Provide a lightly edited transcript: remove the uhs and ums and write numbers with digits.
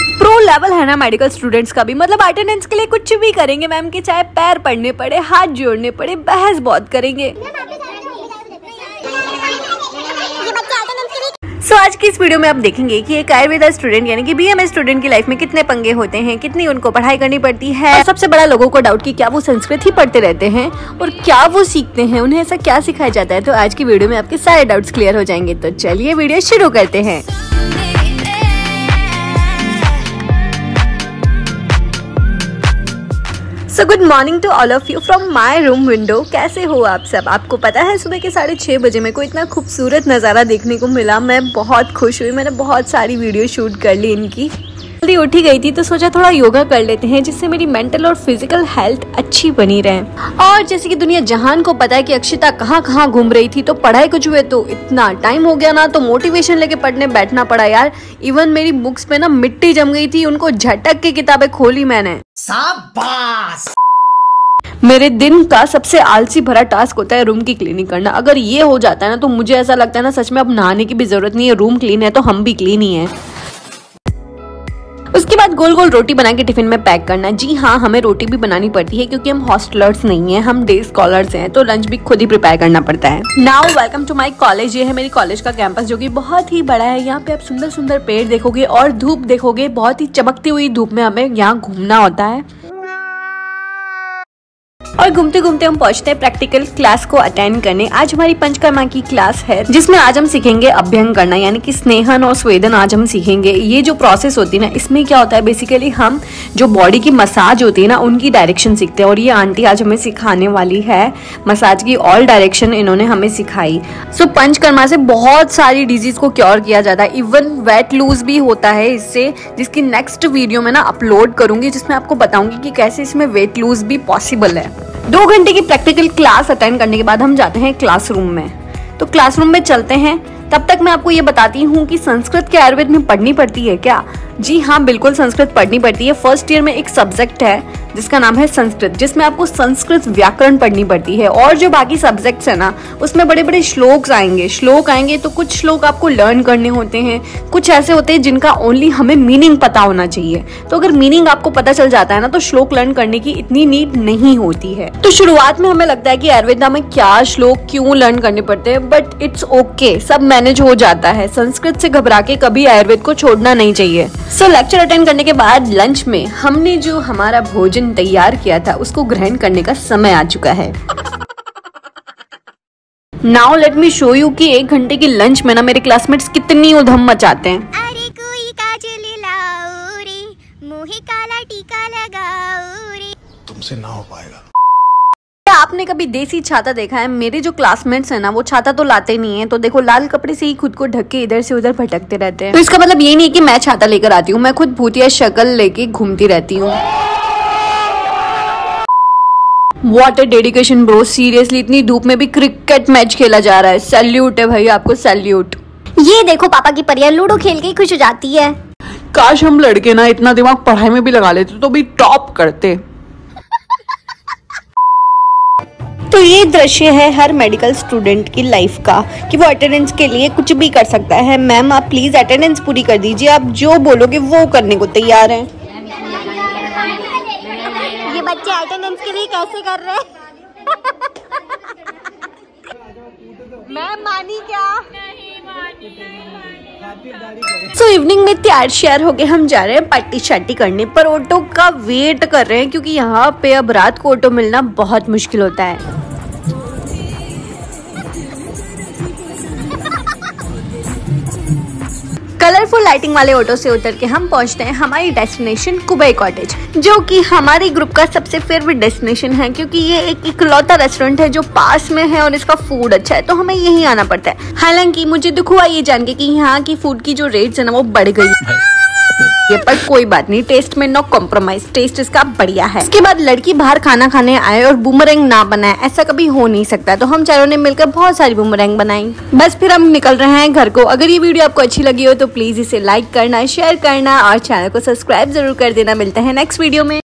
Pro level है ना medical students का भी, मतलब अटेंडेंस के लिए कुछ भी करेंगे मैम के, चाहे पैर पड़ने पड़े, हाथ जोड़ने पड़े, बहस बहुत करेंगे। सो आज की इस वीडियो में आप देखेंगे कि एक आयुर्वेदा स्टूडेंट यानी कि बीएमएस स्टूडेंट की लाइफ में कितने पंगे होते हैं, कितनी उनको पढ़ाई करनी पड़ती है, और सबसे बड़ा लोगों को डाउट कि क्या वो संस्कृत ही पढ़ते रहते हैं और क्या वो सीखते हैं, उन्हें ऐसा क्या सिखाया जाता है। तो आज की वीडियो में आपके सारे डाउट्स क्लियर हो जाएंगे। तो चलिए वीडियो शुरू करते हैं। So good morning to all of you from my room window. कैसे हो आप सब? आपको पता है सुबह के 6:30 बजे मेरे को इतना खूबसूरत नज़ारा देखने को मिला, मैं बहुत खुश हुई। मैंने बहुत सारी वीडियो शूट कर ली इनकी। जल्दी उठी गई थी तो सोचा थोड़ा योगा कर लेते हैं, जिससे मेरी मेंटल और फिजिकल हेल्थ अच्छी बनी रहे। और जैसे कि दुनिया जहान को पता है कि अक्षिता कहाँ कहाँ घूम रही थी, तो पढ़ाई कुछ हुए तो इतना टाइम हो गया ना, तो मोटिवेशन लेके पढ़ने बैठना पड़ा यार। इवन मेरी बुक्स पे ना मिट्टी जम गई थी, उनको झटक के किताबें खोली मैंने। शाबाश। मेरे दिन का सबसे आलसी भरा टास्क होता है रूम की क्लीनिंग करना। अगर ये हो जाता है ना तो मुझे ऐसा लगता है ना सच में अब नहाने की भी जरूरत नहीं है, रूम क्लीन है तो हम भी क्लीन ही है। उसके बाद गोल गोल रोटी बना के टिफिन में पैक करना। जी हाँ, हमें रोटी भी बनानी पड़ती है क्योंकि हम हॉस्टलर्स नहीं हैं, हम डे स्कॉलर्स हैं, तो लंच भी खुद ही प्रिपेयर करना पड़ता है। Now welcome to my college. ये है मेरी कॉलेज का कैंपस जो कि बहुत ही बड़ा है। यहाँ पे आप सुंदर सुंदर पेड़ देखोगे और धूप देखोगे। बहुत ही चमकती हुई धूप में हमें यहाँ घूमना होता है। और घूमते घूमते हम पहुंचते हैं प्रैक्टिकल क्लास को अटेंड करने। आज हमारी पंचकर्मा की क्लास है, जिसमें आज हम सीखेंगे अभ्यंग करना, यानी कि स्नेहन और स्वेदन आज हम सीखेंगे। ये जो प्रोसेस होती है ना, इसमें क्या होता है बेसिकली हम जो बॉडी की मसाज होती है ना, उनकी डायरेक्शन सीखते हैं। और ये आंटी आज हमें सिखाने वाली है मसाज की ऑल डायरेक्शन, इन्होंने हमें सिखाई। सो पंचकर्मा से बहुत सारी डिजीज को क्योर किया जाता है। इवन वेट लूज भी होता है इससे, जिसकी नेक्स्ट वीडियो में ना अपलोड करूंगी, जिसमें आपको बताऊंगी कि कैसे इसमें वेट लूज भी पॉसिबल है। 2 घंटे की प्रैक्टिकल क्लास अटेंड करने के बाद हम जाते हैं क्लासरूम में। तो क्लासरूम में चलते हैं। तब तक मैं आपको ये बताती हूँ कि संस्कृत के आयुर्वेद में पढ़नी पड़ती है क्या? जी हाँ, बिल्कुल संस्कृत पढ़नी पड़ती है। फर्स्ट ईयर में एक सब्जेक्ट है जिसका नाम है संस्कृत, जिसमें आपको संस्कृत व्याकरण पढ़नी पड़ती है। और जो बाकी सब्जेक्ट्स है ना, उसमें बड़े बड़े श्लोक आएंगे। तो कुछ श्लोक आपको लर्न करने होते हैं, कुछ ऐसे होते हैं जिनका ओनली हमें मीनिंग पता होना चाहिए। तो अगर मीनिंग आपको पता चल जाता है ना, तो श्लोक लर्न करने की इतनी नीड नहीं होती है। तो शुरुआत में हमें लगता है कि आयुर्वेदा में क्या श्लोक क्यों लर्न करने पड़ते हैं, बट इट्स ओके, सब मैनेज हो जाता है। संस्कृत से घबरा के कभी आयुर्वेद को छोड़ना नहीं चाहिए। सो लेक्चर अटेंड करने के बाद लंच में हमने जो हमारा भोजन तैयार किया था उसको ग्रहण करने का समय आ चुका है। Now let me show you कि 1 घंटे की लंच में ना मेरे क्लासमेट्स कितनी उधम मचाते हैं। अरे कोई काजल लाओ रे, मुहे काला टीका लगाओ रे, तुमसे ना हो पाएगा। आपने कभी देसी छाता देखा है? मेरे जो क्लासमेट्स हैं ना, वो छाता तो लाते नहीं है, तो देखो लाल कपड़े से ही खुद को ढक के इधर से उधर भटकते रहते हैं। तो इसका मतलब ये नहीं है कि मैं छाता लेकर आती हूँ, मैं खुद भूतिया शक्ल लेके घूमती रहती हूँ। What a dedication bro, seriously इतनी धूप में भी क्रिकेट मैच खेला जा रहा है। सैल्यूट है भाई आपको, सैल्यूट। ये देखो पापा की परियां लूडो खेल के खुश हो जाती है। काश हम लड़के ना इतना दिमाग पढ़ाई में भी लगा लेते तो भी टॉप करते। तो ये दृश्य है हर मेडिकल स्टूडेंट की लाइफ का, कि वो अटेंडेंस के लिए कुछ भी कर सकता है। मैम आप प्लीज अटेंडेंस पूरी कर दीजिए, आप जो बोलोगे वो करने को तैयार हैं। ये बच्चे अटेंडेंस के लिए कैसे कर रहे हैं? मैं मानी क्या? सो इवनिंग में तैयार श्यार होके हम जा रहे हैं पार्टी शार्टी करने, पर ऑटो का वेट कर रहे हैं क्योंकि यहाँ पे अब रात को ऑटो मिलना बहुत मुश्किल होता है। कलरफुल लाइटिंग वाले ऑटो से उतर के हम पहुंचते हैं हमारी डेस्टिनेशन कुबई कॉटेज, जो कि हमारे ग्रुप का सबसे फेवरेट डेस्टिनेशन है, क्योंकि ये एक इकलौता रेस्टोरेंट है जो पास में है और इसका फूड अच्छा है, तो हमें यहीं आना पड़ता है। हालांकि मुझे दुख हुआ ये जान के कि यहाँ की फूड की जो रेट्स है ना, वो बढ़ गई है। ये पर कोई बात नहीं, टेस्ट में नो कॉम्प्रोमाइज, टेस्ट इसका बढ़िया है। इसके बाद लड़की बाहर खाना खाने आए और बूमरैंग ना बनाए, ऐसा कभी हो नहीं सकता। तो हम चारों ने मिलकर बहुत सारी बूमरैंग बनाई। बस फिर हम निकल रहे हैं घर को। अगर ये वीडियो आपको अच्छी लगी हो तो प्लीज इसे लाइक करना, शेयर करना और चैनल को सब्सक्राइब जरूर कर देना। मिलते हैं नेक्स्ट वीडियो में।